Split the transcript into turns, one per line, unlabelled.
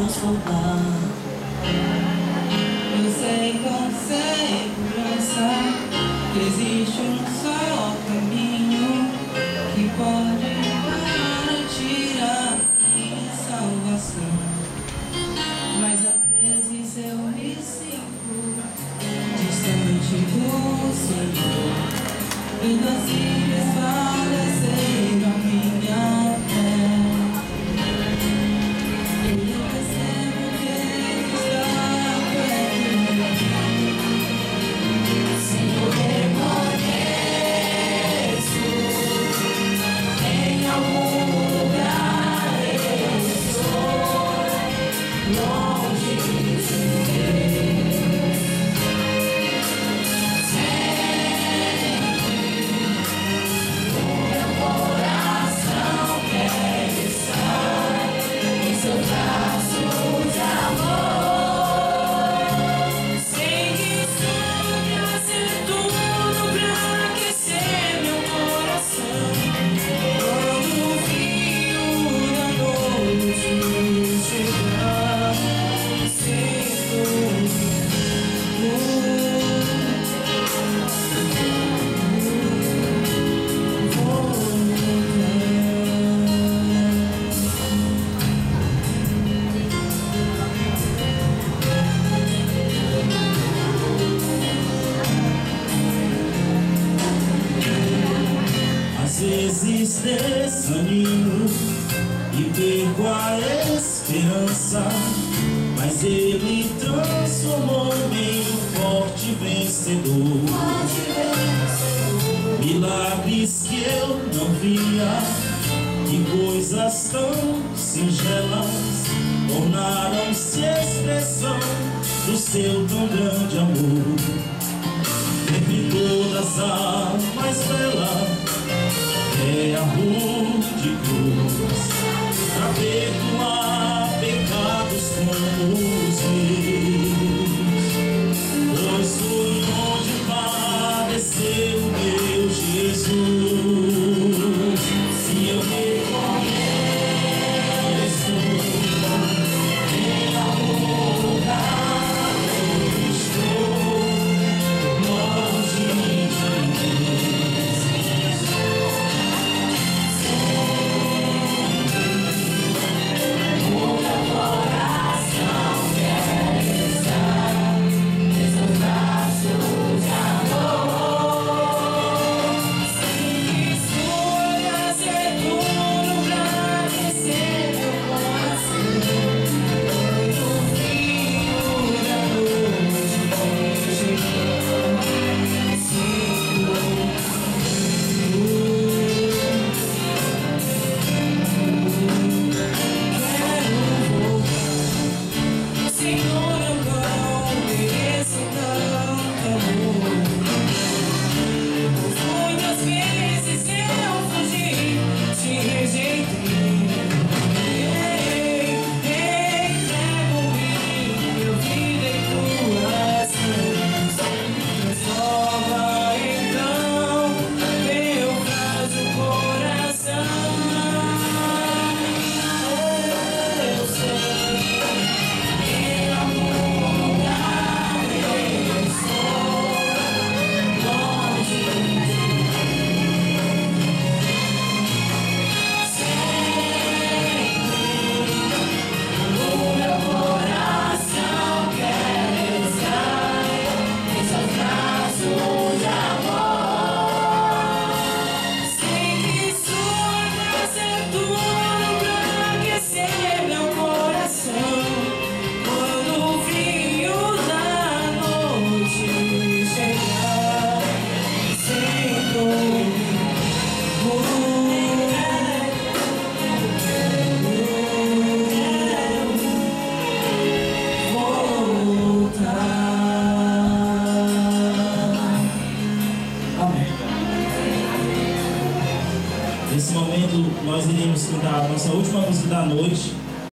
transformar. Eu sei com segurança que existe um só caminho que pode garantir a minha salvação. Mas às vezes eu me sinto distante do Senhor, indo assim desfalecer a minha fé. E eu percebo que Ele está perto. Senhor, reconheço em algum lugar eu estou longe de Deus.
Às vezes desanimo e perco a esperança, mas Ele transformou-me em um forte vencedor. Milagres que eu não via, que coisas tão singelas tornaram-se expressão do seu tão grande amor. Entre todas as mais bela é a rude cruz, pra perdoar pecados como os meus. Pois foi onde padeceu meu Jesus. Se eu reconheço em algum lugar eu estou longe de Deus. Nesse momento nós iremos cantar a nossa última música da noite.